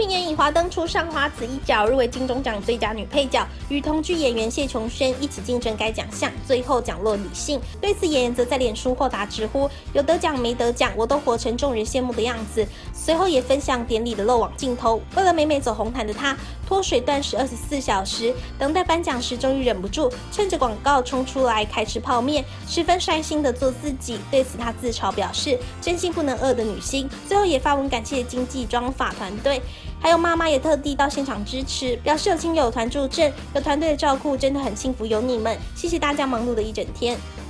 品也以华灯初上花子一角入围金钟奖最佳女配角，与同剧演员谢琼轩一起竞争该奖项，最后奖落李信。对此，演员则在脸书豁达直呼：“有得奖没得奖，我都活成众人羡慕的样子。”随后也分享典礼的漏网镜头。为了美美走红毯的她，脱水断食24小时，等待颁奖时终于忍不住，趁着广告冲出来开吃泡面，十分率性的做自己。对此，她自嘲表示：“真心不能饿的女星。”最后也发文感谢经纪妆发团队。还有妈妈也特地到现场支持，表示有亲友团助阵，有团队的照顾，真的很幸福有你们，谢谢大家忙碌的一整天。